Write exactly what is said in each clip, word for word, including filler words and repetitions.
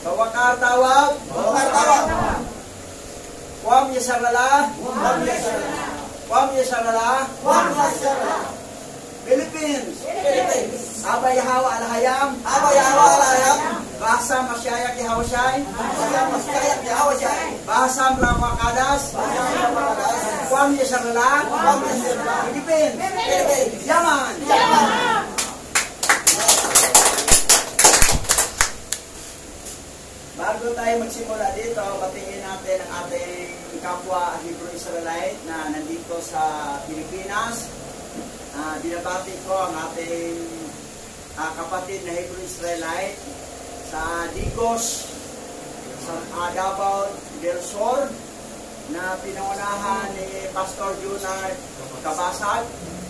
Bawakar tawag. Bawakar tawag. Wam yasarala. Wam yasarala. Wam yasarala. Wam yasarala. Philippines. Philippines. Abay hawa alhayam. Abay hawa alhayam. Bahasa masyaya ki hawashay. Bahasa masyaya ki hawashay. Bahasa mrawakadas. Bahasa mrawakadas. Wam yasarala. Wam yasarala. Philippines. Philippines. Yaman. Yaman. Bago tayo magsimula dito, batingin natin ang ating kapwa Hebrew Israelite na nandito sa Pilipinas. Uh, binabati ko ang ating uh, kapatid na Hebrew Israelite sa Digos, sa uh, Davao del Sur, na pinangunahan ni Pastor Junard Kabasag.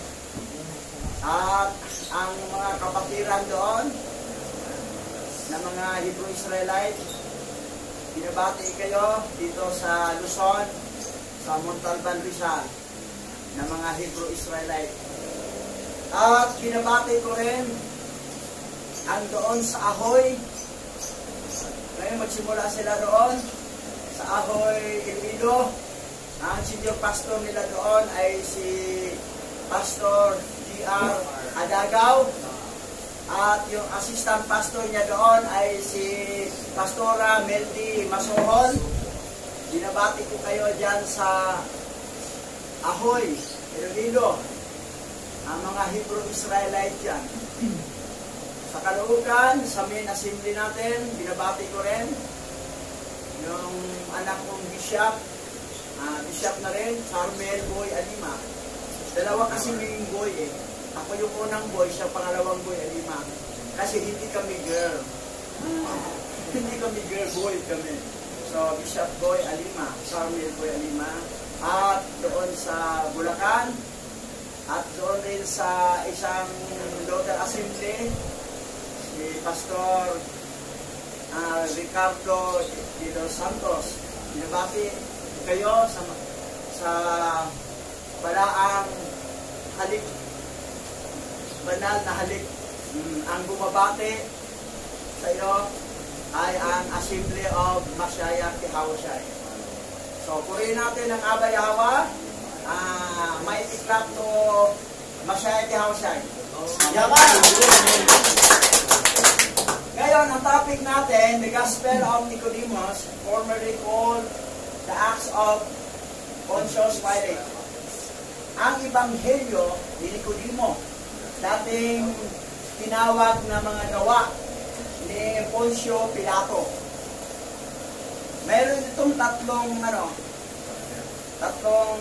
At ang mga kapatiran doon na mga Hebrew Israelite, binabati kayo dito sa Luzon, sa Montalban, Rizal, na mga Hebrew Israelite. At binabati ko rin ang doon sa Ahoy. Ngayon magsimula sila doon sa Ahoy, Iloilo. Ang senior pastor nila doon ay si Pastor G R Adagaw. At yung assistant pastor niya doon ay si Pastora Meldy Masohon. Binabati ko kayo dyan sa Ahoy, Iloilo, ang mga Hebrew Israelite dyan. Sa Caloocan, sa main assembly natin, binabati ko rin yung anak kong bishop, uh, bishop na rin, Carmel Boy Alima. Dalawa kasi may boy eh. Ako yung unang boy, siya pangalawang boy, Alima. Kasi hindi kami girl. Hindi kami girl, boy kami. So, Bishop Boy Alima, Carmel Boy Alima. At doon sa Bulacan. At doon rin sa isang local assembly, si Pastor uh, Ricardo de los Santos. Binabati kayo sa, sa balaang halik, banal na halik. Mm, ang bumabati sa iyo ay ang Assembly of Masyaya ki Hawashay. So, purihin natin ang Abay Hawa. Uh, may iklap to Masyaya ki Hawashay. Yaman. Ngayon, ang topic natin, the Gospel of Nicodemus, formerly called the Acts of Pontius Pilate. Ang Ebanghelyo ni Nicodemo, dating tinawag na mga gawa ni Poncio Pilato. Meron itong tatlong ano, tatlong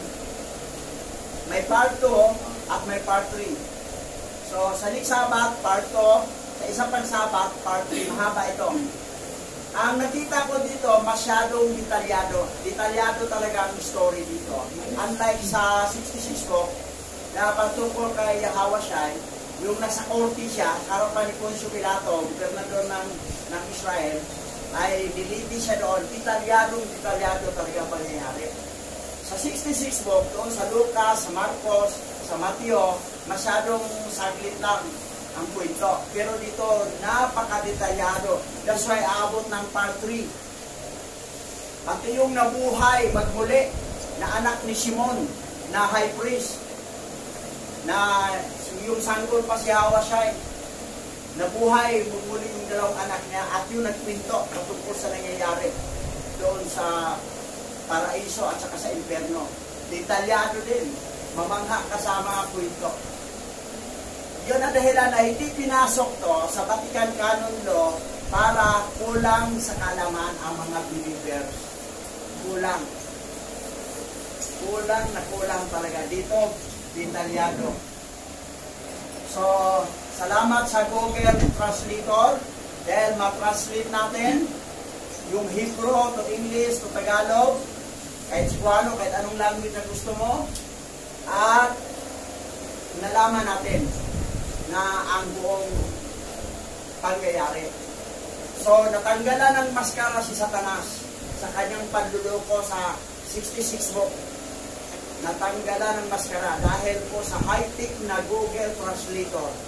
may part two at may part three. So, sa next Sabat, part two, sa isang pang Sabat, part three, mahaba ito. Ang nakita ko dito, masyadong detalyado. Detalyado talaga ang story dito. Unlike sa sixty-six book, na patungkol kay Hawashay, yung nasa korte siya, harapan ni Poncio Pilato, gobernador ng, ng Israel, ay diliti siya doon. Detalyadong detalyado talaga ang pangyayari. Sa sixty-six book, doon sa Lucas, sa Marcos, sa Mateo, masyadong saglit lang ang kwento. Pero dito, napakadetalyado. That's why aabot ng part three. Pati yung nabuhay, magmuli, na anak ni Simon, na high priest, na yung sanggol pa si Hawashay, nabuhay, mumuli yung dalawang anak niya, at yung nagkwento patungkol sa nangyayari doon sa paraiso at saka sa imperno. Detalyado din, mamangha kasama ang kwento. Yun ang dahilan na hindi pinasok to sa Vatican Canon Law para kulang sa kalaman ang mga believers. Kulang. Kulang na kulang talaga. Dito, detalyado. So, salamat sa Google Translator dahil ma-translate natin yung Hebrew to English to Tagalog, kahit Cebuano, kahit anong language na gusto mo, at nalaman natin na ang buong pangyayari. So, natanggalan ng maskara si Satanas sa kanyang panluloko sa sixty-six book. Natanggalan ng maskara dahil po sa high-tech na Google Translator.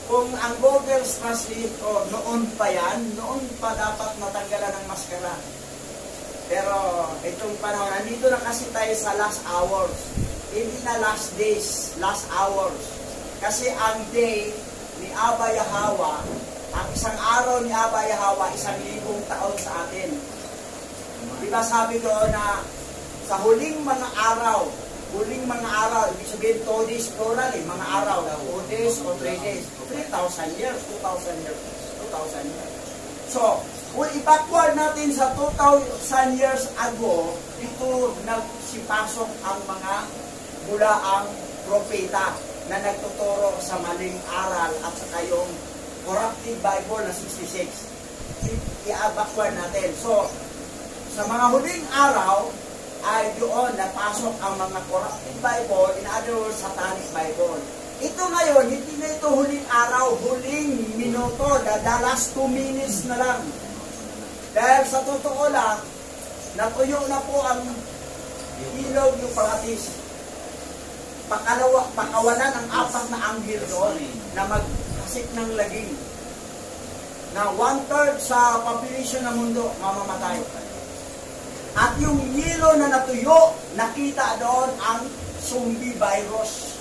kung ang Google Translate ko noon pa yan, noon pa dapat natanggalan ng maskara. Pero itong panahon, nandito na kasi tayo sa last hours. Hindi na last days, last hours. Kasi ang day ni Abba Yahweh, ang isang araw ni Abba Yahweh, isang libong taon sa atin. Diba sabi doon na sa huling mga araw, huling mga araw, ibig sabihin two days plural eh, mga araw, two days o three days, three thousand years, two thousand years, two thousand years. So, kung i-backward natin sa two thousand years ago, dito nagsipasok ang mga mula ang propeta na nagtuturo sa maling aral at sa kayong corrupted Bible na sixty-six. I-backward natin. So, sa mga huling araw, ay doon napasok ang mga corrupted Bible, in other words, satanic Bible. Ito ngayon, hindi na ito huling araw, huling minuto, the last two minutes na lang. Dahil sa totoo lang, natuyo na po ang ilog yung Paratis. Pakalawa, pakawalan ang apat na anghel doon na magkasik ng laging. Na one-third sa population ng mundo mamamatay. At yung yelo na natuyo, nakita doon ang zombie virus.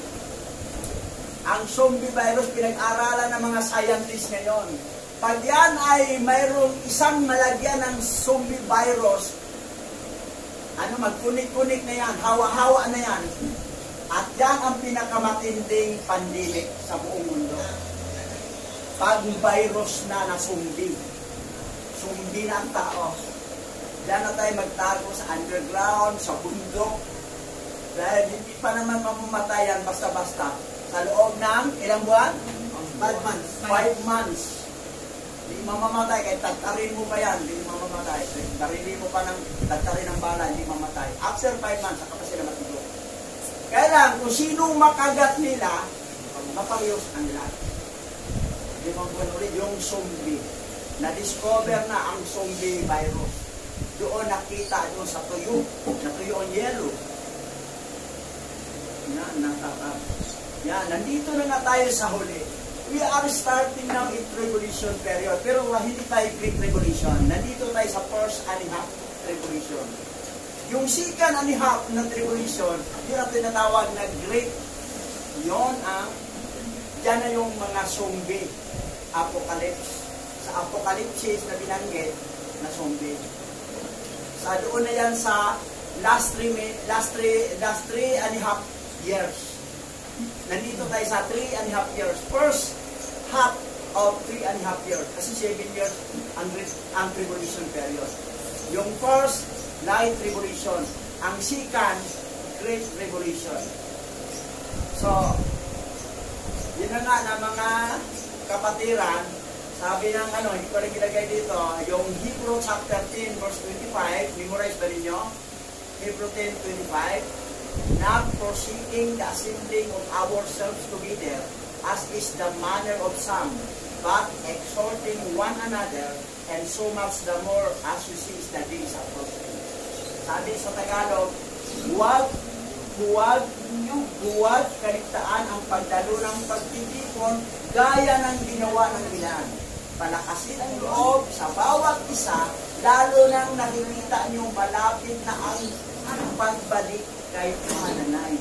Ang zombie virus, pinag-aralan ng mga scientists ngayon. Pag yan ay mayroong isang malagyan ng zombie virus, ano, magkunik-kunik na yan, hawa-hawa na yan. At yan ang pinakamatinding pandemic sa buong mundo. Pag virus na na zombie. Zombie na ang tao. Diyan na tayo magtago sa underground, sa bundok. Dahil hindi pa naman mamamatayan basta-basta. Sa loob ng ilang buwan? Five months. Five months. Hindi mamamatay. Kahit tagtarin mo pa yan, hindi mamamatay. Tarili mo pa ng tagtarin ng bala, hindi mamamatay. After five months, saka pa sila matulog. Kaya lang, kung sinong makagat nila, mapangiyos ang lahat. Hindi mo ulit yung zombie. Na-discover na ang zombie virus. Doon nakita doon sa tuyo, natuyo ang yelo. Yan, nakaka. Yan, nandito na nga tayo sa huli. We are starting now in tribulation period. Pero hindi tayo Great Tribulation. Nandito tayo sa first and a half tribulation. Yung second and a half na tribulation, yun ang tinatawag na Great. Yun ang, yan na yung mga zombie. Apocalypse. Sa Apocalypse na binanggit na zombie. Sa doon na yan sa last three, last three, last three and a half years. Nandito tayo sa three and a half years. First half of three and a half years. Kasi seven years ang, ang tribulation period. Yung first, light tribulation. Ang second, great tribulation. So, yun na nga na mga kapatiran. Sabi ng ano, hindi ko rin gilagay dito, yung Hebrew chapter ten verse twenty-five, memorize ba ninyo? Hebrew ten twenty-five, not forsaking the assembling of ourselves together, as is the manner of some, but exhorting one another, and so much the more as you see the days approaching. Sabi sa Tagalog, huwag, huwag niyo, huwag kaligtaan ang pagdalo ng pagtitipon gaya ng ginawa ng ilan. Palakasin ang loob sa bawat isa, lalo nang nakikita niyo malapit na ang, ang pagbalik kay Adonai.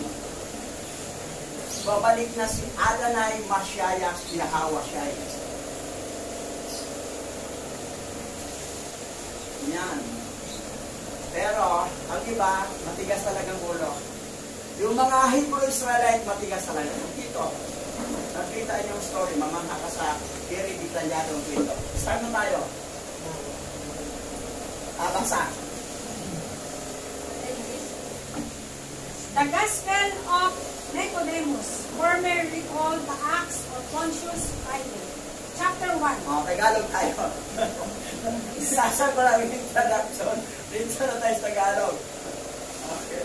Babalik na si Adonai Masyaya Yahweh Shai. Yan. Pero, ang iba, matigas talagang ulo. Yung mga Hebrew Israelite, matigas talaga. Dito, nakita niyo yung story, mamangha ka sa very detalyadong kwento. Start na tayo. Ah, basa. The Gospel of Nicodemus, former recall the Acts of Pontius Pilate. Chapter one. Oh, Tagalog tayo. Sasag ko lang yung introduction. Dito na tayo sa Tagalog. Okay.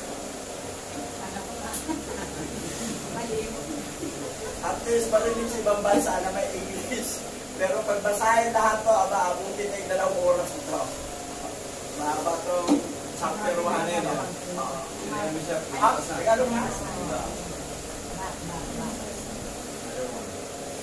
At least marinig sa ibang bansa na may English. Pero pag basahin lahat to, aba, abutin na yung dalawang oras ito. Mahaba itong chapter one. Ah, Tagalog nga.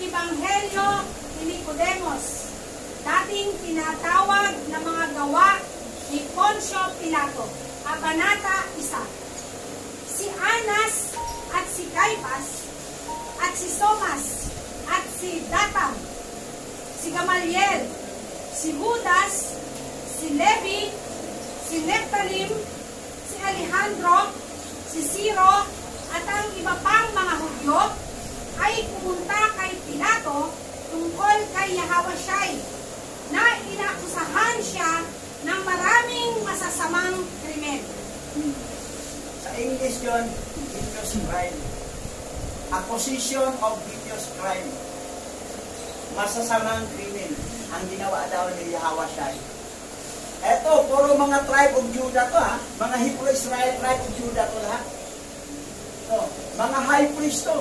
Ebanghelyo ni Nicodemos, dating tinatawag na mga gawa ni Poncio Pilato, Kabanata one. Si Anas at si Caiphas at si Thomas at si Datam, si Gamaliel, si Judas, si Levi, si Neptalim, si Alejandro, si Ciro, at ang iba pang mga Hudyo ay pumunta kay Pilato tungkol kay Yahawasyai na inakusahan siya ng maraming masasamang krimen. Sa English yun, heinous crime. Accusation of heinous crime. Masasamang krimen ang ginawa daw ni Yahawasyai. Eto, puro mga tribe of Judah to ha. Mga Hebrew Israel tribe of Judah to lahat. So, mga high priest to.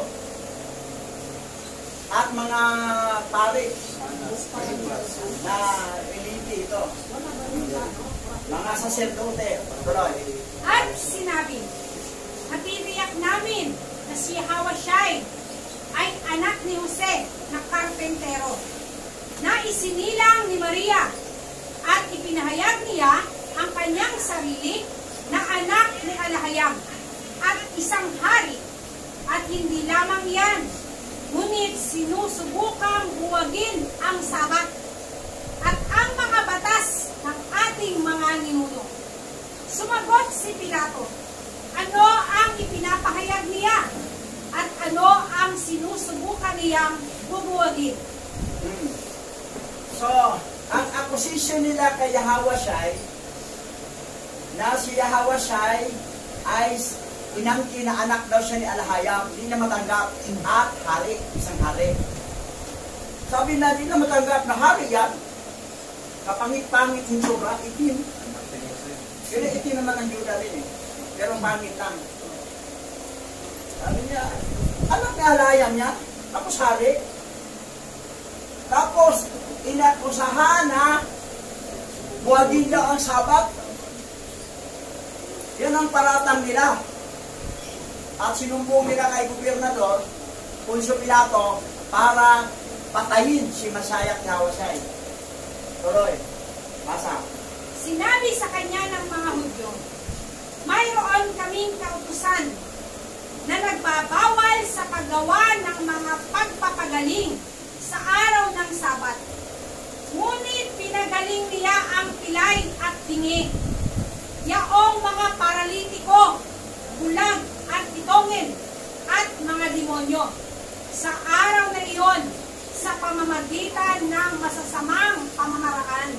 At mga pare na elite ito. Mga saserdote. Tuloy. At sinabi, natitiyak namin na si Yahawasyai ay anak ni Jose na karpentero, na isinilang ni Maria at ipinahayag niya ang kanyang sarili na anak ni Alahayam at isang hari. At hindi lamang yan, ngunit sinusubukang buwagin ang sabat at ang mga batas ng ating mga ninuno. Sumagot si Pilato, ano ang ipinapahayag niya at ano ang sinusubukan niyang bubuwagin? Hmm. So, ang accusation nila kay Yahawasyai na si Yahawasyai ay inangkin na anak daw siya ni Alahayam, hindi na matanggap at hari, isang hari. Sabi na, hindi na matanggap na hari yan. Kapangit-pangit yung sobra, itim. Pero itim naman ang Judah rin eh. Pero pangit lang. Sabi niya, anak ni Alahayam niya, tapos hari. Tapos, inakusahan na buwagin daw ang sabat. Yan ang paratang nila. At sinumbong nila kay Gobernador, Poncio Pilato, para patayin si Masaya at Yahawasyai. Tuloy, basa. Sinabi sa kanya ng mga Hudyo, mayroon kaming kautusan na nagbabawal sa paggawa ng mga pagpapagaling sa araw ng Sabat. Ngunit pinagaling niya ang pilay at tingi, yaong mga paralitiko, bulag at itongin, at mga demonyo sa araw na iyon sa pamamagitan ng masasamang pamamaraan.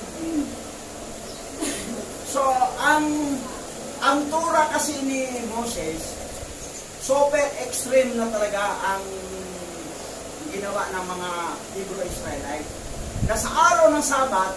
So, ang ang tura kasi ni Moses, super extreme na talaga ang ginawa ng mga Hebrew Israelite. Na sa araw ng Sabat,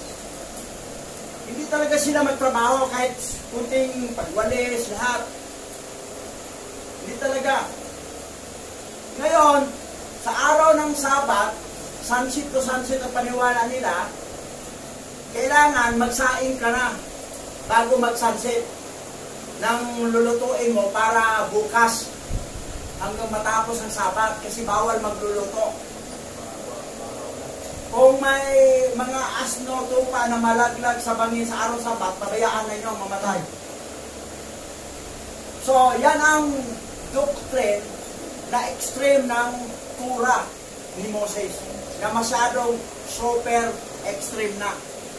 hindi talaga sila magtrabaho kahit kunting pagwalis, lahat. Hindi talaga. Ngayon, sa araw ng Sabat, sunset to sunset ang paniwala nila, kailangan magsaing ka na bago mag-sunset ng lulutuin mo para bukas hanggang matapos ang Sabat kasi bawal magluluto. Kung may mga asno, tupa na malaglag sa bangin sa araw Sabat, pabayaan na nyo mamatay. So, yan ang doctrine na extreme ng tura ni Moses na masyadong super extreme na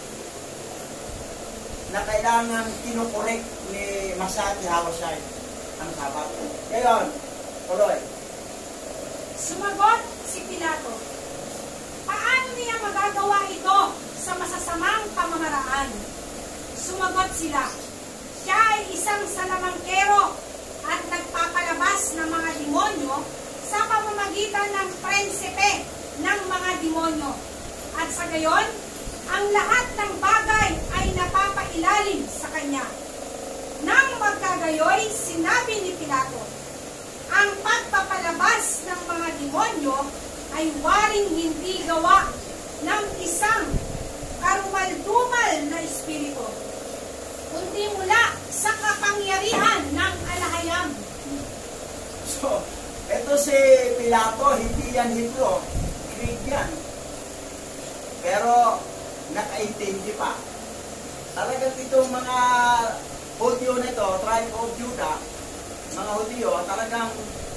na kailangan kinukorek ni Masaya at Yahawasyai ang Sabat. Ngayon, tuloy. Sumagot si Pilato, paano niya magagawa ito sa masasamang pamamaraan? Sumagot sila, siya ay isang salamangkero at nagpapalabas ng mga demonyo sa pamamagitan ng prinsipe ng mga demonyo. At sa gayon, ang lahat ng bagay ay napapailalim sa kanya. Nang magkagayoy, sinabi ni Pilato, ang pagpapalabas ng mga demonyo ay waring hindi gawa ng isang karumal-dumal na espiritu, kundi mula sa kapangyarihan ng Alahayam. So, ito si Pilato, hindi yan Hebrew. yan. Pero, nakaintindi pa. Talagang itong mga Hudyo na ito, tribe of Judah, mga Hudyo, talagang,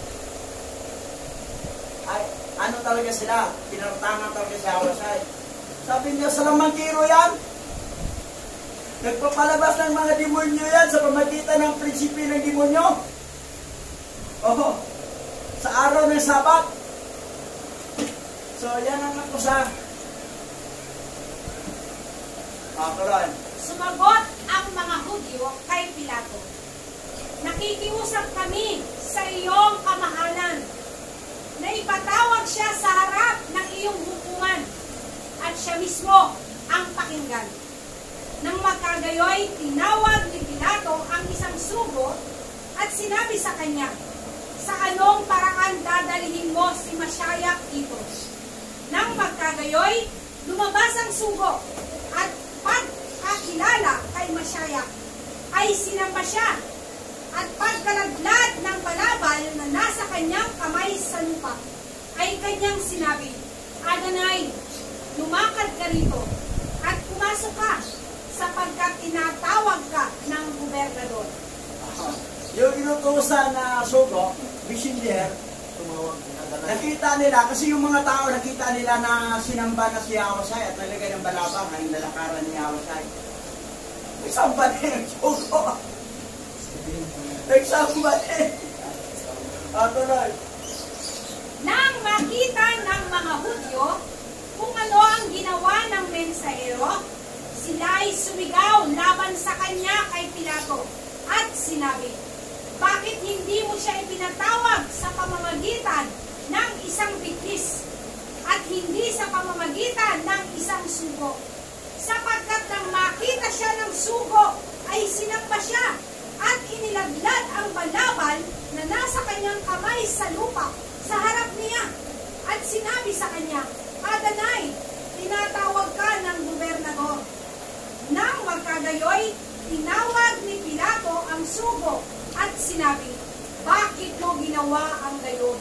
ay, ano talaga sila? Pinartangan talaga si Awasay. Sabi niya, salamangkiro yan. Nagpapalabas ng mga demonyo yan sa pamagitan ng prinsipi ng demonyo. Oh, sa araw ng Sabat. So, yan ang akusa. Ah, tuloy. Sumagot ang mga Hudyo kay Pilato, nakikiusap kami sa iyong kamahalan na ipatawag siya sa harap ng iyong hukuman at siya mismo ang pakinggan. Nang magkagayoy, tinawag ni Pilato ang isang sugo at sinabi sa kanya, sa anong paraan dadalhin mo si Masyayak dito? Nang magkagayoy, lumabas ang sugo at pagkakilala kay Masyayak ay sinamba siya at pagkalaglag ng balabal na nasa kanyang kamay sa lupa ay kanyang sinabi, Adonai, lumakad ka rito at pumasok ka sapagkat tinatawag ka ng gobernador. Uh, yung inutusan na sugo, messenger, nakita nila, kasi yung mga tao nakita nila na sinamba na si Awasay at nalagay ng balabang ay nalakaran ni Awasay. Nagsamba din ang sugo. Nagsamba din. Ah, tuloy. Nang makita ng mga Hudyo kung ano ang ginawa ng mensahero, sila ay sumigaw laban sa kanya kay Pilato at sinabi, bakit hindi mo siya ipinatawag sa pamamagitan ng isang bigkis at hindi sa pamamagitan ng isang sugo? Sapagkat nang makita siya ng sugo, ay sinamba siya at inilaglag ang balabal na nasa kanyang kamay sa lupa sa harap niya at sinabi sa kanya, Adonai, tinatawag ka ng gobernador. Nang magkagayoy, tinawag ni Pilato ang sugo at sinabi, bakit mo ginawa ang gayon?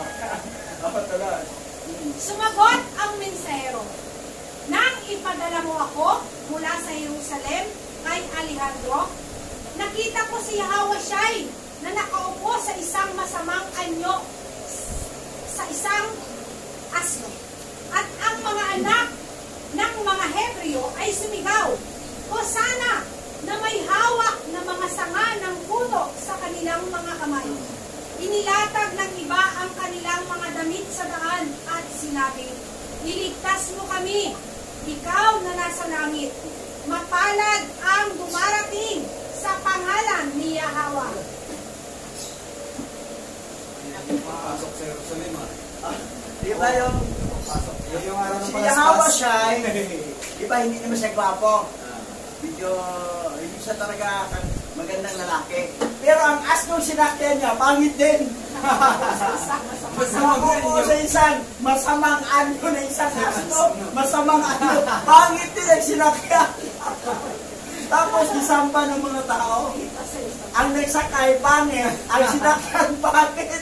Sumagot ang mensahero, nang ipadala mo ako mula sa Jerusalem kay Alejandro, nakita ko si Awasay na nakaupo sa isang masamang anyo sa isang asno. At ang mga anak ng mga Hebreo ay sumigaw, Hosana, na may hawak na mga sanga ng puno sa kanilang mga kamay. Inilatag ng iba ang kanilang mga damit sa daan at sinabi, iligtas mo kami, ikaw na nasa langit. Mapalad ang dumarating sa pangalan ni Yahweh. Pasok sa Jerusalem, ah. Di ba yung Yung araw ng si palaspas. Awasay, di ba hindi naman siya gwapo? Medyo, hindi siya talaga magandang lalaki. Pero ang asnong sinakyan niya, pangit din. Masamang sa isang masamang anyo na isang asno, masamang anyo, pangit din ang sinakyan. Tapos isamba ng mga tao, ang nagsakay pangit, ang sinakyan pangit.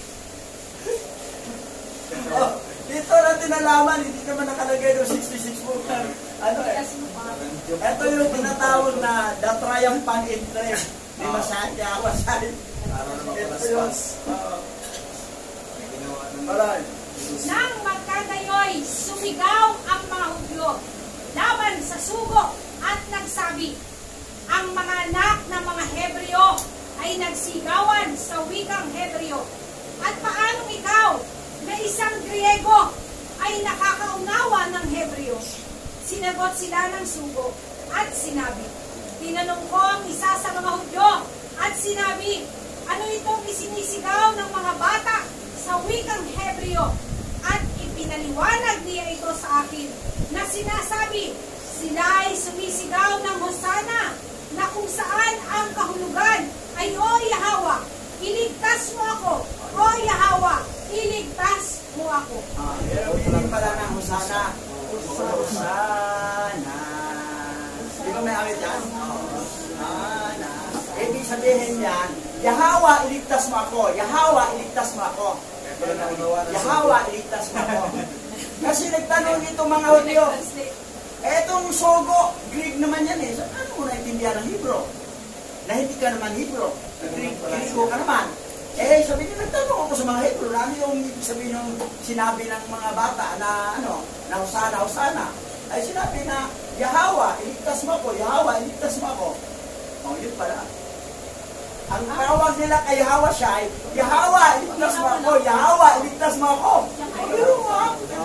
Oh, dito natin nalaman, hindi naman nakalagay doon sixty-six book. Ano eh? Ito yung tinatawag na the triumphant entry ni Masyayak Awasay. Araw ng Ito yung, palaspas. uh, Ginawa ng Maray. Nang magkagayoy, sumigaw ang mga Hudyo laban sa sugo at nagsabi, ang mga anak ng mga Hebreo ay nagsigawan sa wikang Hebreo. At paano ikaw, na isang Griego, ay nakakaunawa ng Hebreo? Sinagot sila ng sugo at sinabi, tinanong ko ang isa sa mga Hudyo at sinabi, ano itong isinisigaw ng mga bata sa wikang Hebreo? At ipinaliwanag niya ito sa akin na sinasabi, sila ay sumisigaw ng Hosana na kung saan ang kahulugan ay, O Yahweh, iligtas mo ako, O Yahweh, iligtas mo ako. Ah, pero hindi pala ng Hosana. Hosana. Di ba may awit yan? Hosana. Ibig sabihin yan, Yahweh, iligtas mo ako. Yahweh, iligtas mo ako. Yahweh, iligtas mo ako. Kasi nagtanong dito mga Hudyo, etong sogo, Greek naman yan eh. So, ano mo naintindihan ng Hebrew? Na hindi ka naman Hebrew. Greek, Greeko ka naman. Eh, sabi niya, nagtanong ako sa mga Hebrew, na ano yung ibig sabihin yung sinabi ng mga bata na ano, na Hosana, Hosana. Ay sinabi na, Yahawa, iligtas mo ako, Yahawa, iligtas mo ako. O, yun pala. Ang tawag nila kay Yahawa siya ay, Yahawa, iligtas mo ako, Yahawa, iligtas mo ako. Pero nga,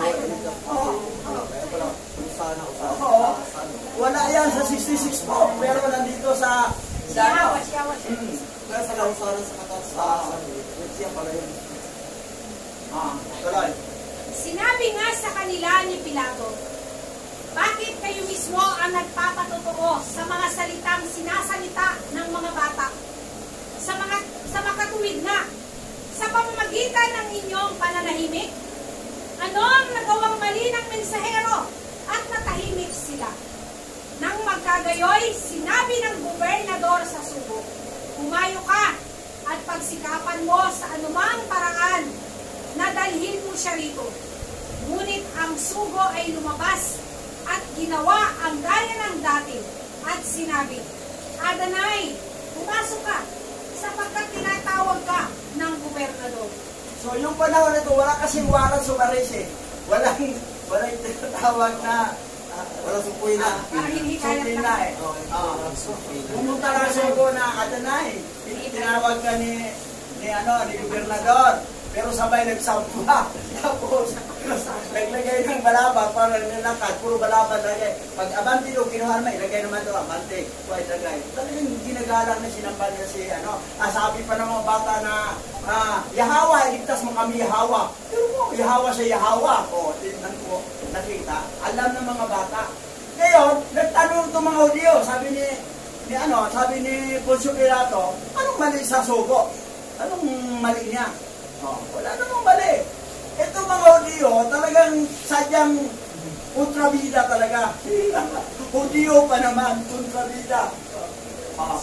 Sana, usana. oo, wala yan sa sixty-six po, pero nandito sa, sa ano, Siyawa, siyawa, siya. mm, Kaya sa usana sa katatasan, siya pala yun. ah, tuloy. Sinabi nga sa kanila ni Pilato, bakit kayo mismo ang nagpapatotoo sa mga salitang sinasalita ng mga bata? Sa mga sa makatuwid na, sa pamamagitan ng inyong pananahimik? Ano ang nagawang mali ng mensahero at natahimik sila? Nang magkagayoy, sinabi ng gobernador sa sugo, umayo ka at pagsikapan mo sa anumang paraan na dalhin mo siya rito. Ngunit ang sugo ay lumabas at ginawa ang gaya ng dati at sinabi, Adanay, pumasok ka sapagkat tinatawag ka ng gobernador. So yung panahon na ito, wala kasing waran sa Baris eh. Walang, walang tinatawag na, uh, Wala sumpuin na. Parang hindi kaya sumpin na eh. Ah. Pumunta lang sa ugo na Adanay. Tinawag ka ni, ni ano, ni gobernador. Pero sabay nagsampa. Tapos, naglagay ng balaba para nilakad. Puro balaba lagay. Pag abante doon, kinuha naman, ilagay naman doon, abante. So, ilagay. Talagang ginagalang na sinambal niya si, ano, ah, sabi pa ng mga bata na, ah, Yahawa, iligtas mo kami Yahawa. Pero mo, Yahawa sa Yahawa. O, tingnan ko, nakita. Alam ng mga bata. Ngayon, nagtanong itong mga Hudyo. Sabi ni, ni ano, sabi ni Poncio Pilato, anong mali sa sugo? Anong mali niya? Oh, wala namang mali. Ito mga Hudyo, talagang sadyang kontrabida talaga. Hudyo pa naman, kontrabida. Ah.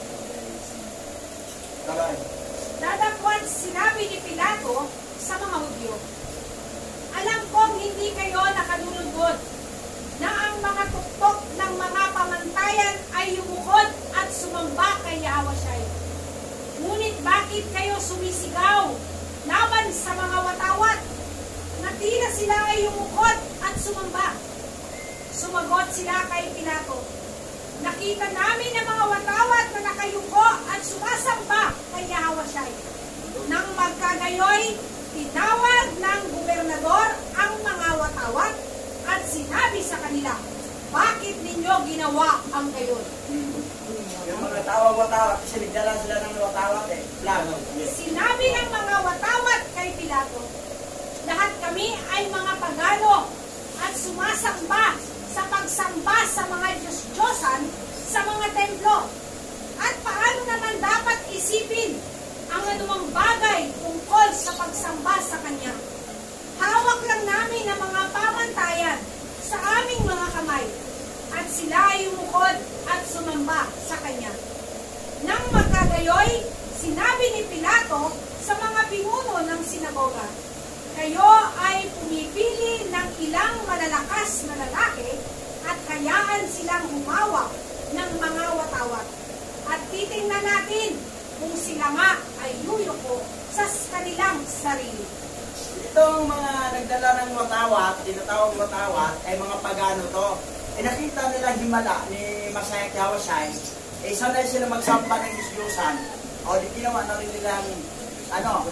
Tagay. Dadagwan sinabi ni Pilato sa mga Hudyo, alam kong hindi kayo nakalulugod na ang mga tuktok ng mga pamantayan ay yumukod at sumamba kay Yahawasyay. Ngunit bakit kayo sumisigaw laban sa mga watawat na tila sila ay yumukod at sumamba? Sumagot sila kay Pilato, nakita namin ang mga watawat na nakayuko at sumasamba kay Yahawasyay. Nang magkagayoy, tinawag ng gobernador ang mga watawat at sinabi sa kanila, bakit ninyo ginawa ang gayon? Yung mga tawag-watawat, kasi nagdala sila ng watawat eh. Plano. Yes. Sinabi ng mga watawat kay Pilato, lahat kami ay mga pagano at sumasamba sa pagsamba sa mga Diyos-Diyosan sa mga templo. At paano naman dapat isipin ang anumang bagay tungkol sa pagsamba sa Kanya? Hawak lang namin ang mga pamantayan sa aming mga kamay at sila ay umukod at sumamba sa Kanya. Nang magkagayoy, sinabi ni Pilato sa mga pinuno ng sinagoga, kayo ay pumipili ng ilang malalakas na lalaki at kayaan silang humawak ng mga watawat. At titingnan natin kung sila nga ay yuyuko sa kanilang sarili. Itong mga nagdala ng watawat, tinatawag watawat, ay mga pagano to. Eh nakita nila himala ni Masaya Yahawasyay, eh sanay sila magsampa ng Diyos-Diyosan. O di ginawa na rin nilang, ano,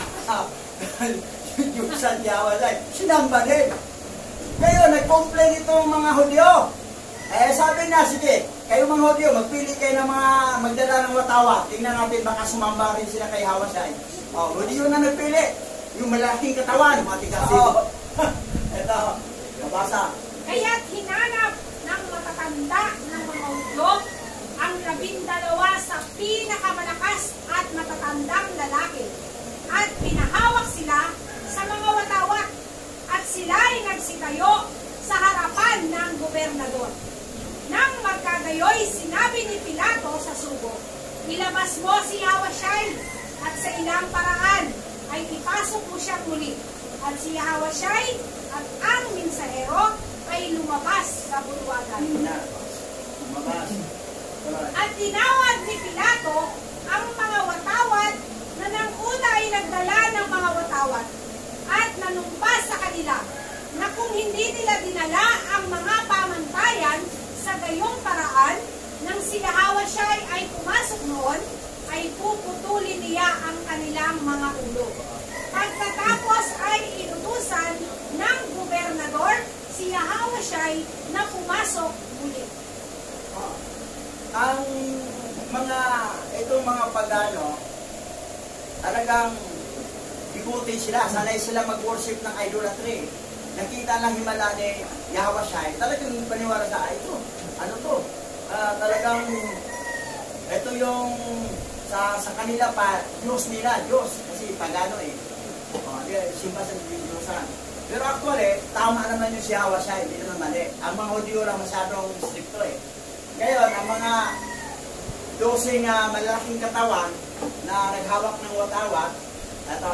Diyos-Diyosan Yahawasyay. Sinamba din. Ngayon, nag-complain itong mga Hudyo. Eh sabi na, sige, kayo mga Hudyo, magpili kayo ng mga magdala ng watawat. Tingnan natin, baka sumamba rin sila kay Yahawasyay. O, Hudyo na nagpili. Yung malaking katawan, matigasin. Ito, nabasa. Kaya't hinanap ng matatanda ng mga Hudyo ang labindalawa sa pinakamalakas at matatandang lalaki at pinahawak sila sa mga watawat at sila ay nagsitayo sa harapan ng gobernador. Nang magkagayoy, sinabi ni Pilato sa sugo, ilabas mo si Yahawasyay at sa ilang paraan ay ipasok mo siya muli. At si Yahawasyay at ang mensahero ay lumabas sa bulwagan. Yan. Lumabas. Tuloy. At tinawag ni Pilato ang mga watawat na nang una ay nagdala ng mga watawat at nanumpas sa kanila na kung hindi nila dinala ang mga pamantayan sa gayong paraan nang si Yahawasyai ay pumasok noon, ay puputulin niya ang kanilang mga ulo. Pagkatapos ay inutusan ng gobernador si Yahawasyai na pumasok muli. Oh. Ang mga, itong mga pagano, talagang ikutin sila, sanay sila mag-worship ng idolatry. Nakita lang himala ni Yahawasyai, talagang paniwala sa, ito, ano to? Uh, talagang, ito yung, sa sa kanila pa, Diyos nila, Diyos, kasi pagano eh. Oh, simba sa Diyosan. Pero actually, tama naman yung si Yahawasyai, hindi naman mali. Ang mga Hudyo lang masyadong stricto eh. Ngayon, ang mga dosing uh, malalaking katawan na naghawak ng watawat, ito.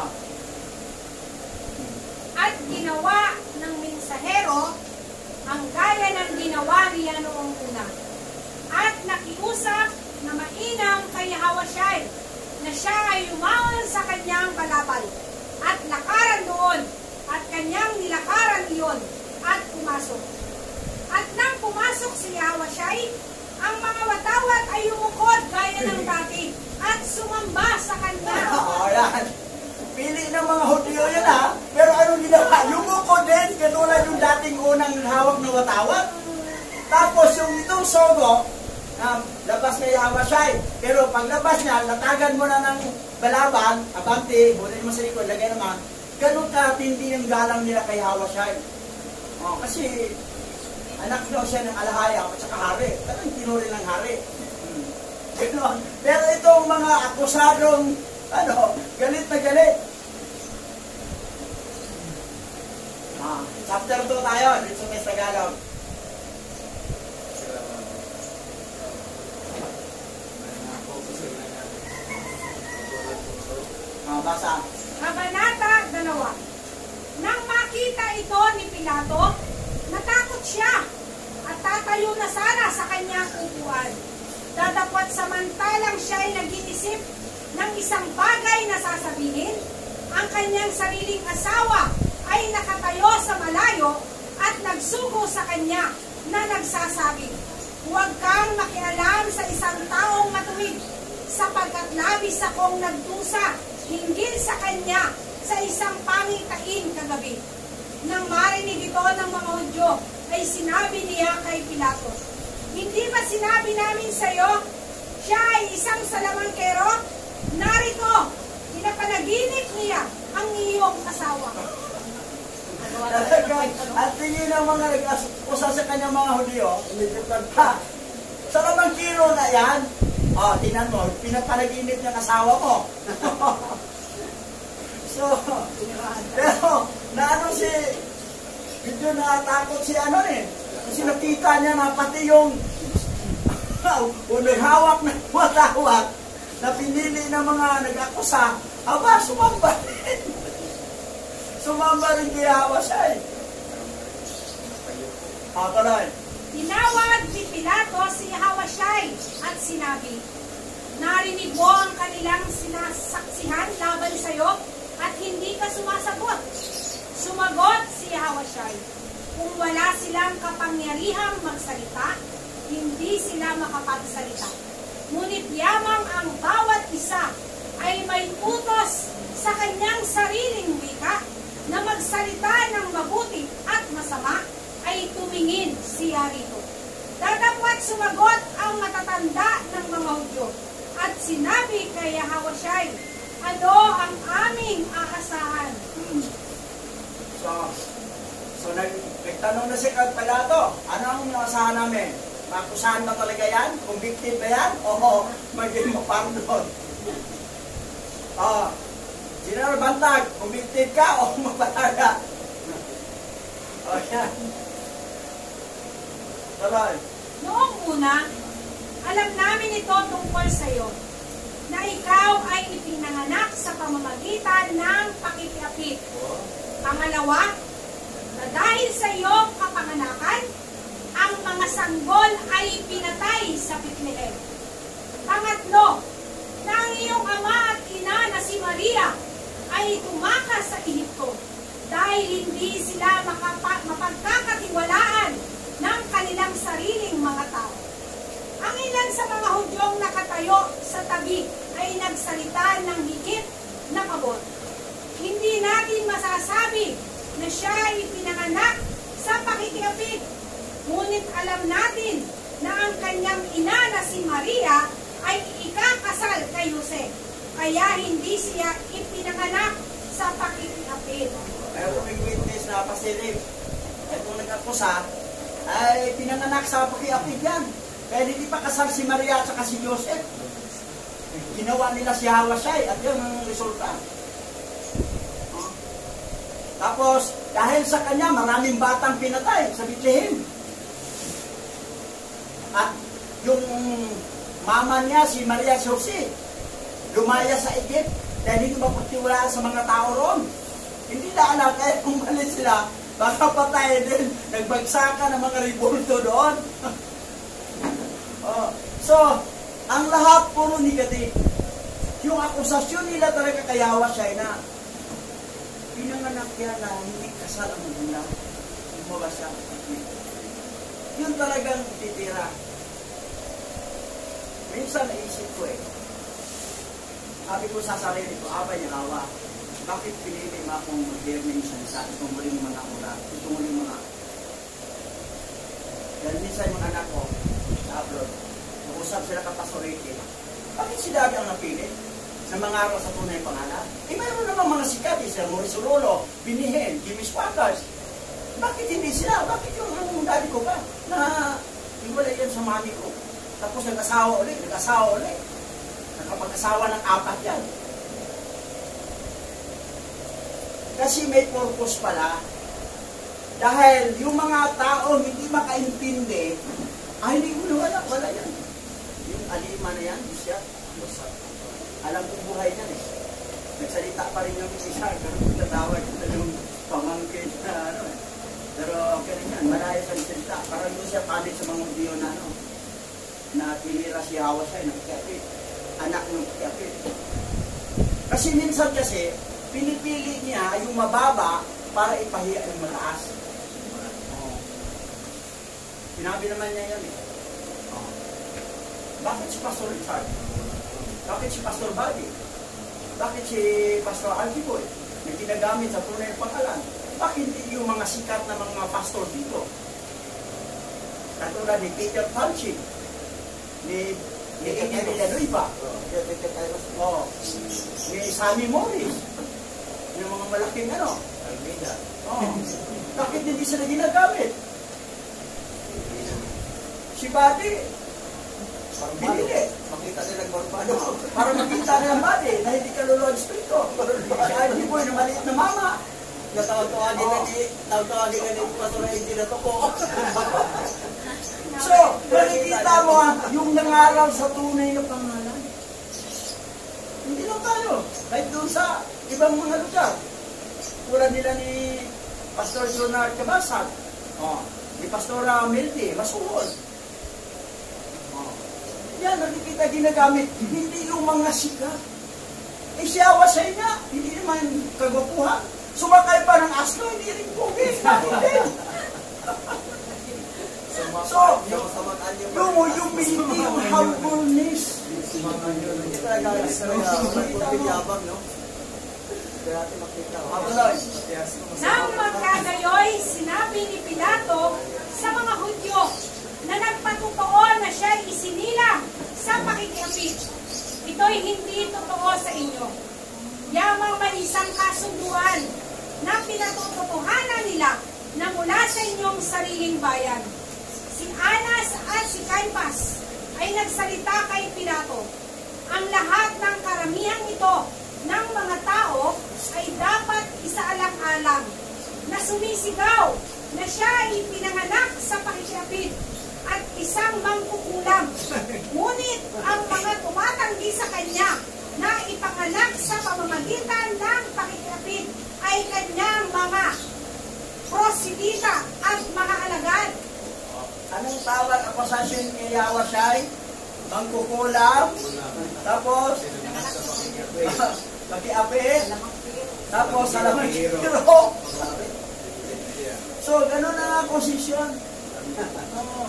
At ginawa ng mensahero ang gaya ng ginawa niya noong una. At nakiusap na mainam kay Yahawasyai na siya ay lumawan sa kanyang balabal at lakaran doon at kanyang nilakaran iyon at pumasok. At nang pumasok si Yahawasyai, ang mga watawat ay umukod gaya ng dati at sumamba sa kanya. Oo, yan. Pili ng mga Hudyo yan ha. Pero anong ginawa? Yumukod din, katulad yung dating unang hawak ng watawat. Tapos yung itong sogo, um, labas kay Yahawasyai. Pero paglabas niya, latagan mo na ng balaban, abante, bunin mo sa likod, lagay naman. Ganun katindi yung galang nila kay Yahawasyai. Oh, kasi anak daw siya ng alahaya at saka hari. Talagang tinuri ng hari. Hmm. Ganon. Pero itong mga akusadong, ano, galit na galit. Ah, chapter two tayo, dito sa Tagalog. Ah, basa. Kabanata dalawa. Nang makita ito ni Pilato, natakot siya at tatayo na sana sa kanyang upuan. Dadapot samantalang siya ay nag-iisip ng isang bagay na sasabihin, ang kanyang sariling asawa ay nakatayo sa malayo at nagsugo sa kanya na nagsasabi, huwag kang makialam sa isang taong matuwid, sapagkat labis akong nagdusa hinggil sa kanya sa isang pangitain kagabi. Nang marinig ito ng mga Hudyo, ay sinabi niya kay Pilato, hindi ba sinabi namin sa iyo, siya ay isang salamangkero? Narito, pinapanaginip niya ang iyong asawa. At tingin ng mga nag-usa sa kanyang mga Hudyo, ha, salamangkero na yan. O, tingnan mo, pinapanaginip ng asawa mo. So, pero, na ano si, medyo nakatakot si ano eh. Kasi nakita niya na pati yung, unang hawak ng watawat, na pinili ng mga nag-akusa, aba, sumamba rin. Sumamba rin kay Yahawasyai. Ah, tuloy. Tinawag ni Pilato si Yahawasyai at sinabi, narinig mo ang kanilang sinasaksihan laban sa iyo at hindi ka sumasagot. Sumagot si Yahawasyai, kung wala silang kapangyarihang magsalita, hindi sila makapagsalita. Ngunit yamang ang bawat isa ay may utos sa kanyang sariling wika na magsalita ng mabuti at masama, ay tumingin siya rito. Datapwat sumagot ang matatanda ng mga Hudyo at sinabi kay Yahawasyai, ano ang aming aasahan? Hmm. So, so nag, nagtanong na si Pilato, ano ang aasahan namin? Makusahan ba talaga yan? Convicted ba yan? Oo, maging mapardon. Oh, General Bantag, convicted ka o mapataga? O yan. Tuloy. Noong una, alam namin ito tungkol sa iyo, na ikaw ay ipinanganak sa pamamagitan ng pakikiapit. Pangalawa, na sanggol ay pinatay sa Bethlehem. Pangatlo, na ang iyong ama at ina na si Maria ay tumakas sa Ehipto dahil hindi sila makapa- mapagkakatiwalaan ng kanilang sariling mga tao. Ang ilan sa mga Hudyong nakatayo sa tabi ay nagsalita ng higit na pabor. Hindi natin masasabi na siya ay pinanganak sa pakikiapid, ngunit alam natin na ang kanyang ina na si Maria ay ikakasal kay Jose, kaya hindi siya ipinanganak sa pakikiapid. Mayroong may witness na pasilip. Itong nag-akusa ay pinanganak sa pakiapid yan. Kaya hindi pa kasal si Maria at saka si Joseph. Ginawa nila si Hawasay at yun ang resulta. Tapos, dahil sa kanya, maraming batang pinatay sa Bethlehem. At yung mama niya, si Maria Jose, lumaya sa Egypt dahil hindi mapagtiwalaan sa mga tao roon. Hindi na alam, kaya kung malit sila, baka patay din. Nagbagsakan ng mga ribulto doon. Oh. So, ang lahat puro negative. Yung akusasyon nila talaga kay Hawasay na pinanganak niya na hindi kasal ang magulang. Lumabas siya. Yun talagang titira. Minsan naisip ko eh. Sabi ko sa sarili ko, Aba niya Hawa, bakit pinili mo akong mag-hear ng salita itong muling mga ulat, itong muling mga dahil minsan yung anak ko sa abroad, nag-usap sila kapasorete. Bakit sila ang napili na mga araw sa tunay pangalan? Eh, mayroon namang mga sikat, sila Mauricio Rolo, Binihen, Jimmy Swaggart. Bakit hindi sila? Bakit yung ang daddy ko ba? Na iwalay yan sa mami ko. Tapos nag-asawa ulit, nag-asawa ulit. Nakapag-asawa ng apat yan. Kasi may purpose pala. Dahil yung mga tao hindi makaintindi, ay hindi ko na wala, wala yan. Yung alima na yan, siya, alam kong buhay yan eh. Nagsalita pa rin yung isa, ganun tatawag ito yung pamangkin na ano eh. Pero okay rin yan, malaya sa salita. Parang doon siya palit sa mga video na ano, na tinira si Hawasay ng Kiapit, anak ng Kiapit. Kasi minsan kasi, pinipili niya yung mababa para ipahiya yung mataas. Oh. Sinabi naman niya yan eh. Oh. Bakit si Pastor Richard? Bakit si Pastor Buddy? Bakit si Pastor Algiboy? Na ginagamit sa tunay ng pangalan? Bakit hindi yung mga sikat na mga pastor dito? Katulad ni Peter Palchik, ni ni Emily Villanueva, oh, ni Sammy Morris, yung mga malaking ano, Almeida. Oh. Bakit hindi sila ginagamit? Si Buddy, binili. Makita nila barbado. Para makita nila Buddy na hindi kaluluwa ang espiritu. Si Algiboy na maliit na mama. Natawag-tawagin na ni, tawag-tawagin na ni Pastor Eddie na to po. So, makikita mo yung nangaral sa tunay na pangalan. Hindi lang tayo. Kahit doon sa ibang mga lugar. Tulad nila ni Pastor Jonard Cabasag. Oh, ni Pastora Mildy Masuhol. Oh. Yan, nakikita ginagamit. Hindi yung mga sikat. Eh, si Hawasay niya, hindi naman kagwapuhan. Sumakay pa ng asno, hindi rin pugis. So, yung, yung humility, yung humbleness. Hindi talaga guys, walang no? Kaya natin makita. Nang magkagayoy, sinabi ni Pilato sa mga Hudyo na nagpatotoo na siya isinilang sa pakikiapid. Ito'y hindi totoo sa inyo. Yamang may isang kasunduan na pinatututuhanan nila na mula sa inyong sariling bayan. Si Anas at si Caiphas ay nagsalita kay Pilato. Ang lahat ng karamihan ito ng mga tao ay dapat isaalang-alang na sumisigaw na siya ay pinanganak sa pakikiapid at isang mangkukulam. Ngunit ang mga tumatanggi sa kanya na ipanganak sa pamamagitan ng pakikiapid ay kanyang mga prosidita at mga alagad. Anong tawag akusasyon ni Yahweh? Mangkukulam. Tapos, pakiapi. Tapos, salamangkiro. So, ganun ang akusasyon. Oo.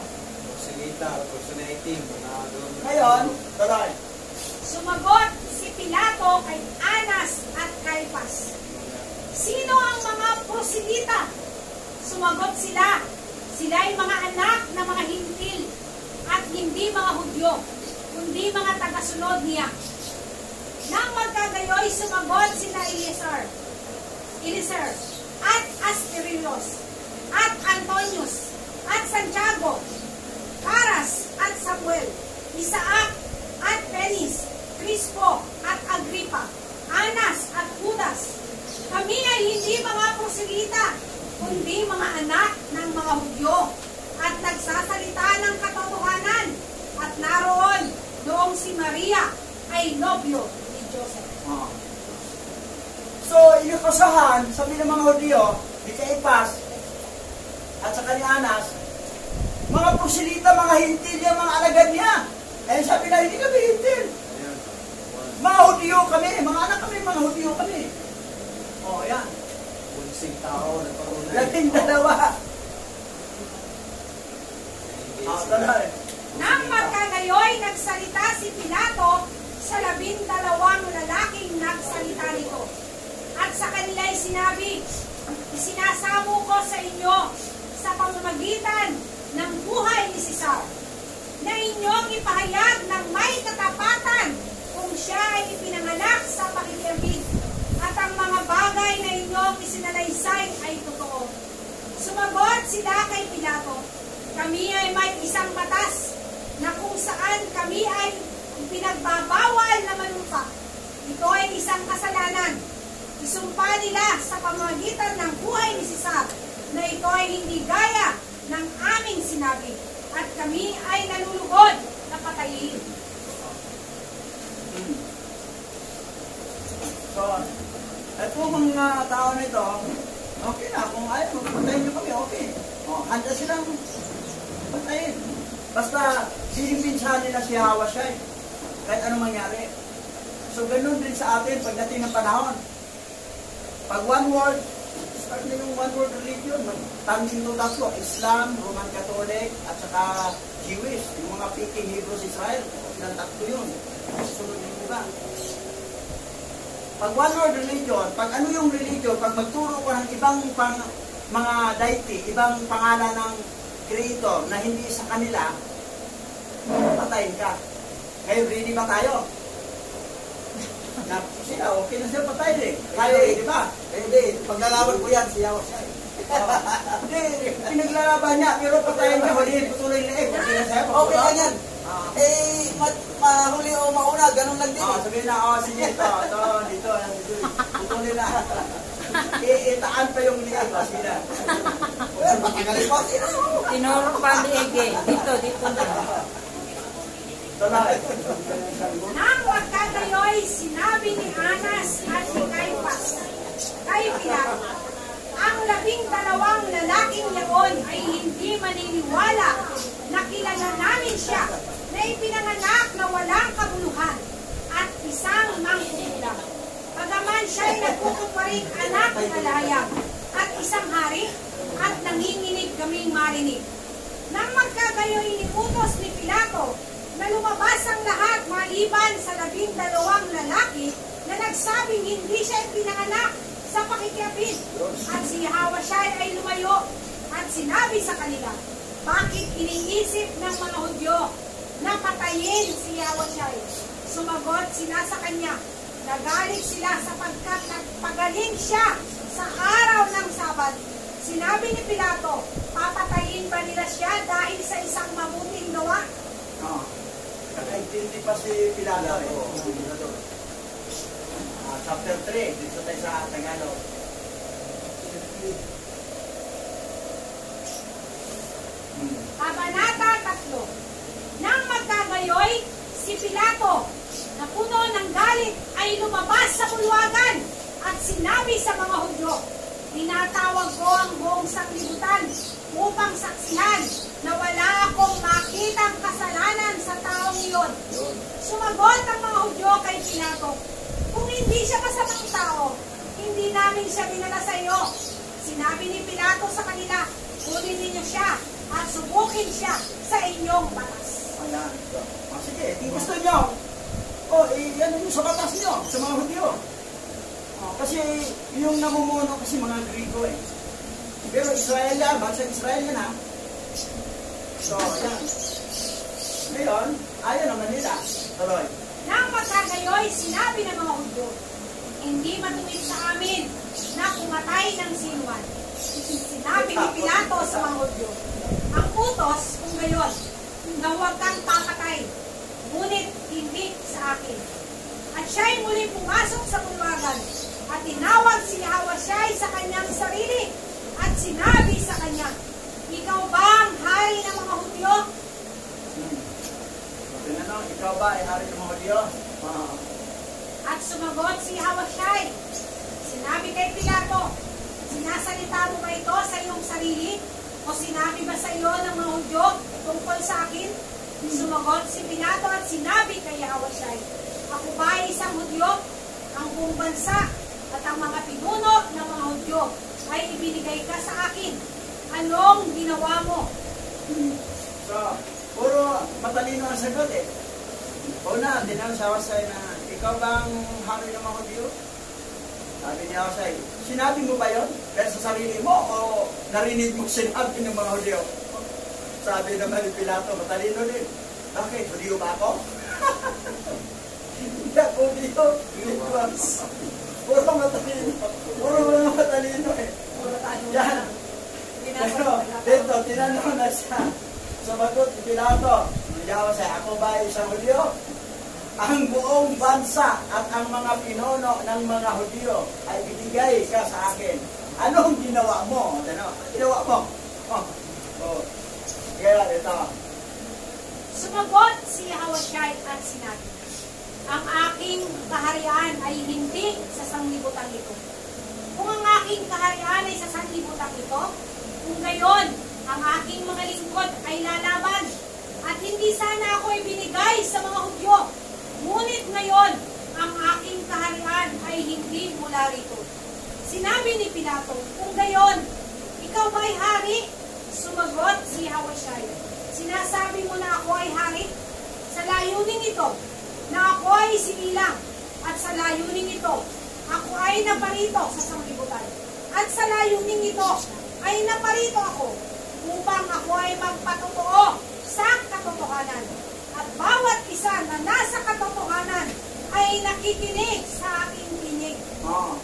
Ngayon, tuloy. Sumagot si Pilato kay Anas at Caiphas. Sino ang mga proselita? Sumagot sila. Sila ay mga anak ng mga hintil at hindi mga Hudyo, kundi mga tagasunod niya. Nang magkagayoy, sumagot sila Eliezer, Eliezer at Asterios at Antonius at Santiago, Caras at Samuel, Isaac at Penis, Crispo at Agripa, Anas at Judas. Kami ay hindi mga proselita, kundi mga anak ng mga Hudyo at nagsasalita ng katotohanan. At naroon noong si Maria ay nobyo ni Joseph. Oh. So, inukusahan, sabi ng mga Hudyo, ni Caiphas, at saka ni Anas, mga proselita, mga hintil niya, mga alagad niya. Eh, sabi na, hindi kami hintil. Mga Hudyo kami, mga anak kami, mga Hudyo kami. O, oh, yan. Unsing tao, nagpagunay. Lating dalawa. Ah, tuloy. Nang magkagayoy, nagsalita si Pilato sa labindalawang lalaking nagsalita nito. At sa kanila'y sinabi, isinasamo ko sa inyo sa pamamagitan ng buhay ni Cesar, na inyong ipahayag ng may katapatan kung siya ay ipinanganak sa pakikiapid, at ang mga bagay na inyong isinalaysay ay totoo. Sumagot sila kay Pilato, kami ay may isang batas na kung saan kami ay pinagbabawal na manumpa. Ito ay isang kasalanan. Isumpa nila sa pamamagitan ng buhay ni Cesar na ito ay hindi gaya ng aming sinabi, at kami ay nalulugod na patayin. So, ito mga tao nito, okay na, kung ayaw, patayin nyo kami, okay. O, handa silang patayin. Basta, sinimpinsahan nila si Yahweh, kahit anong mangyari. So, ganun din sa atin pagdating ng panahon. Pag one world, start na yung one world religion, tanging to tatlo, Islam, Roman Catholic, at saka Jewish, yung mga Peking Hebrews Israel, silang tatlo yun. Sunod yung iba. Pag one world religion, pag ano yung religion, pag magturo ko ng ibang pang, mga deity, ibang pangalan ng creator na hindi sa kanila, patayin ka. Ngayon, ready ba tayo? Na, sila, okay na sila patayin eh. Tayo, ready ba? Hindi, paglalaban ko yan, siyaw siya. Hindi, pinaglalaban niya, pero patayin niya, hulihin, putuloy na eh. Okay na sa'yo, Okay lang yan. Eh, ma- mahuli o mauna, ganun lang din. Oh, sabihin na, oh, sige, ito, ito, dito, dito, putuloy na. Iitaan pa yung liig, oh, sige na. Eh, patagalin mo, sino? Tinuro pa ni Ege. Dito, dito na. Ito na. Nang magkagayoy, sinabi ni Anas at ni Caiphas kay Pilato, ang labing dalawang lalaking yaon ay hindi maniniwala na kilala namin siya, na ipinanganak na walang kabuluhan at isang mangkukulam. Pagaman siya ay nagkukumparing anak ng alayag at isang hari, at nanginginig kaming marinig. Nang magkagayoy, iniutos ni Pilato na lumabas ang lahat maliban sa labing dalawang lalaki na nagsabing hindi siya ipinanganak sa pakikiapid. At si Yahweh ay lumayo at sinabi sa kanila, bakit iniisip ng mga Hudyo na patayin si Yahweh? Sumagot sila sa kanya, nagalit sila sapagkat nagpagaling siya sa araw ng Sabat. Sinabi ni Pilato, papatayin ba nila siya dahil sa isang mabuting gawa? Oo. Nakaintindi pa si Pilato eh. Uh, chapter three, dito tayo sa Tagalog. Hmm. Kabanata tatlo. Nang magkagayoy, si Pilato, na puno ng galit, ay lumabas sa bulwagan at sinabi sa mga Hudyo, tinatawag ko ang buong sanglibutan upang saksihan na wala akong makitang kasalanan sa taong iyon. Sumagot ang mga Hudyo kay Pilato, kung hindi siya masamang tao, hindi namin siya dinala sa iyo. Sinabi ni Pilato sa kanila, kunin ninyo siya at subukin siya sa inyong batas. Ayan. O, sige, kung gusto nyo, o, eh, yan yung sa batas nyo, sa mga Hudyo. O, kasi yung namumuno kasi mga Griko eh. Pero Israel yan, bansang Israel yan ha. So, yan. Ngayon, ayaw naman nila. Tuloy. Nang magkagayoy, sinabi ng mga Hudyo, hindi matuwid sa amin na pumatay ng sinuman. Sinabi ni Pilato sa mga Hudyo, ang utos kung gayon, na huwag kang papatay, ngunit hindi sa akin. At siya'y muling pumasok sa bulwagan, at tinawag si Yahawasyai sa kanyang sarili, at sinabi sa kanya, ikaw ba ang hari ng mga Hudyo? Hmm. Tinanong, ikaw ba ay hari ng mga Hudyo? Wow. At sumagot si Yahawasyai, sinabi kay Pilato, sinasalita mo ba ito sa iyong sarili? O sinabi ba sa iyo ng mga Hudyo tungkol sa akin? Sumagot si Pilato at sinabi kay Yahawasyai, ako ba ay isang Hudyo? Ang buong bansa at ang mga pinuno ng mga Hudyo ay ibinigay ka sa akin. Anong ginawa mo? So, puro matalino ang sagot eh. Una, tinanong sa Yahawasyai na, ikaw bang hari ng mga Hudyo? Sabi niya Yahawasyai, sinabi mo ba yun? Pero sa sarili mo o narinig mo sinabi ng mga Hudyo? Sabi naman ni Pilato, matalino din. Bakit? Hudyo ba ako? Hindi ako Hudyo. Puro matalino. Puro mga matalino eh. Yan. Pero dito, tinanong na siya. Sumagot ni Pilato, Yahawasyai, ako ba isang Hudyo? Ang buong bansa at ang mga pinuno ng mga Hudyo ay binigay ka sa akin. Anong ginawa mo? Ano? Ginawa mo? Oh. Oh. Kaya ito. Sumagot si Yahawasyai at sinabi, ang aking kaharian ay hindi sa sanglibutan ito. Kung ang aking kaharian ay sa sanglibutan ito, kung gayon, ang aking mga lingkod ay lalaban, at hindi sana ako ibinigay sa mga Hudyo. Ngunit ngayon, ang aking kaharian ay hindi mula rito. Sinabi ni Pilato, kung gayon, ikaw ba ay hari? Sumagot si Yahawasyai, sinasabi mo na ako ay hari? Sa layuning ito, na ako ay sinilang, at sa layuning ito, ako ay naparito sa sanglibutan. At sa layuning ito, ay naparito ako, upang ako ay magpatotoo sa katotohanan. At bawat isa na nasa katotohanan ay nakikinig sa aking tinig. Oh.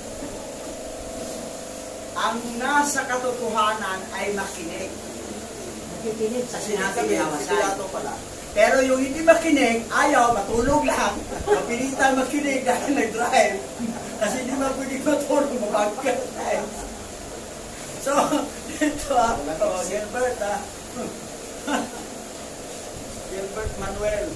Ang nasa katotohanan ay makinig. Nakikinig Sa sinabi ni Yahawasyai. Pilato pala. Pero yung hindi makinig, ayaw, matulog lang. Mapilitan makinig dahil nag-drive. Kasi hindi mo pwede matulog, mabagkat tayo. So, ito ah, oh, Gilbert ah. Gilbert Manuel.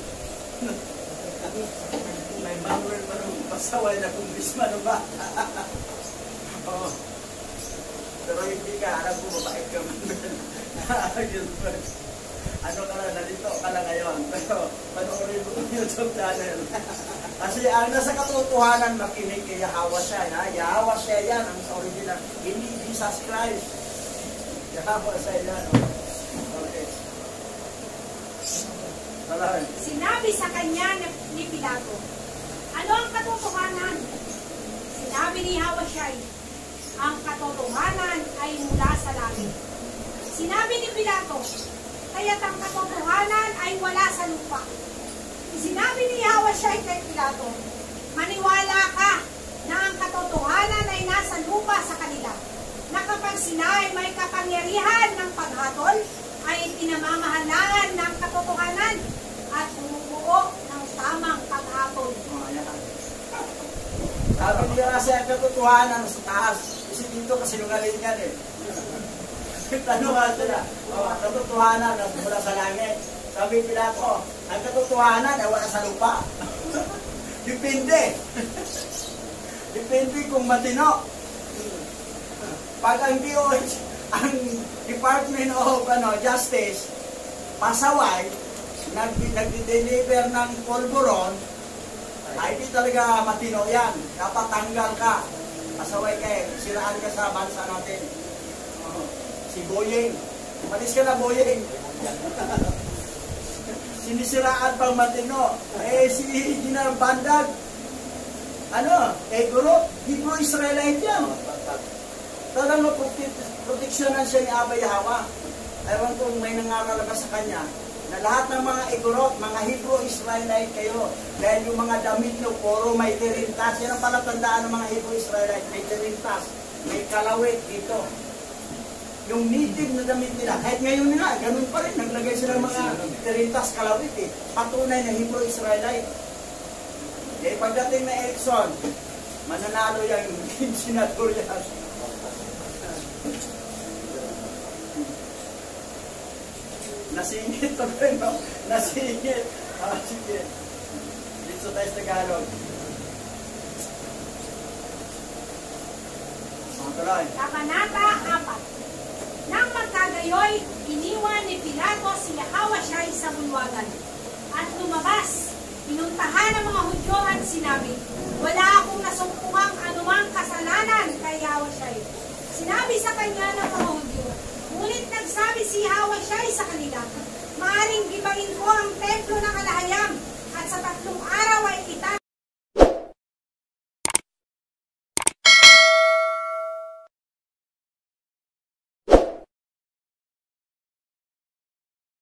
May Manuel pa rin pasaway na congressman ba? Oh. Pero hindi ka, alam ko mabait ka Manuel. Gilbert. Ano ka na, nalito ka na ngayon. Pero panoorin mo yung YouTube channel. Kasi ang nasa katotohanan, makinig kay Yahawasyai. Yahawasyai yan, ang sa original. Hindi Jesus Christ. Yahawasyai yan. Okay. Salamat. Sinabi sa kanya ni Pilato, ano ang katotohanan? Sinabi ni Yahawasyai, ang katotohanan ay mula sa langit. Sinabi ni Pilato, kaya't ang katotohanan ay wala sa lupa. Sinabi ni Yahawasyai kay Pilato, maniwala ka na ang katotohanan ay nasa lupa sa kanila, na kapag sila ay may kapangyarihan ng paghatol, ay pinamamahalaan ng katotohanan at bumubuo ng tamang paghatol. Oh, yan. Sabi niya kasi ang katotohanan sa taas. Kasi dito kasi nungaling yan eh. Tanong nga sila, oh, ang katotohanan na mula sa langit. Sabi Pilato, ang katotohanan ay wala sa lupa. Depende. Depende kung matino. Pag ang Diyos, ang Department of ano, Justice, pasaway, nag, nag-deliver ng polvoron, ay di talaga matino yan. Dapat tanggal ka. Pasaway ka eh. Siraan ka sa bansa natin. Oh, si Boyeng. Umalis ka na, Boyeng. Sinisiraan pang matino. Eh, si General Bandag, ano, eh, guro, Hebrew Israelite yan. Talagang proteksyonan siya ni Abay Hawa. Ewan kung may nangaral ba sa kanya, na lahat ng mga igorot, mga Hebrew Israelite kayo. Dahil yung mga damit nyo, puro may tirintas. Yan ang palatandaan ng mga Hebrew Israelite. May tirintas, may kalawit dito. Yung native na damit nila, kahit ngayon nila, ganun pa rin. Naglagay sila ng mga tirintas, kalawit eh. Patunay na Hebrew Israelite. Eh, pagdating na eleksyon, mananalo yung senador yan. Nasingit to rin, no? Nasingit. Ah, sige. Dito tayo sa Tagalog. Tuloy. Kabanata apat. Nang magkagayoy, iniwan ni Pilato si Yahawashai sa bulwagan. At lumabas, pinuntahan ng mga Hudyo at sinabi, wala akong nasumpungang anumang kasalanan kay Yahawashai. Sinabi sa kanya ng mga Hudyo, ngunit nagsabi si Yahawashai sa kanila, maaring gibain ko ang templo ng Kalahayam at sa tatlong araw ay itat